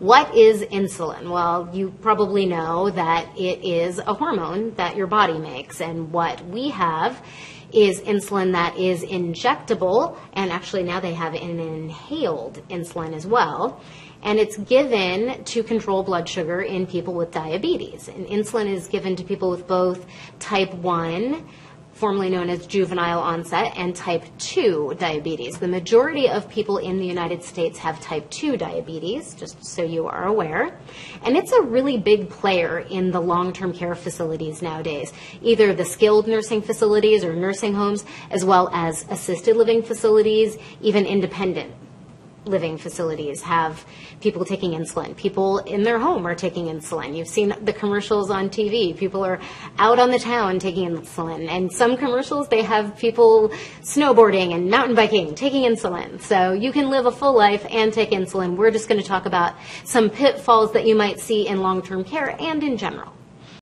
What is insulin? Well, you probably know that it is a hormone that your body makes, and what we have is insulin that is injectable, and actually now they have an inhaled insulin as well, and it's given to control blood sugar in people with diabetes. And insulin is given to people with both type 1, formerly known as juvenile onset, and type 2 diabetes. The majority of people in the United States have type 2 diabetes, just so you are aware. And it's a really big player in the long-term care facilities nowadays, either the skilled nursing facilities or nursing homes, as well as assisted living facilities, even independent living facilities have people taking insulin. People in their home are taking insulin. You've seen the commercials on TV. People are out on the town taking insulin. And some commercials, they have people snowboarding and mountain biking taking insulin. So you can live a full life and take insulin. We're just going to talk about some pitfalls that you might see in long-term care and in general.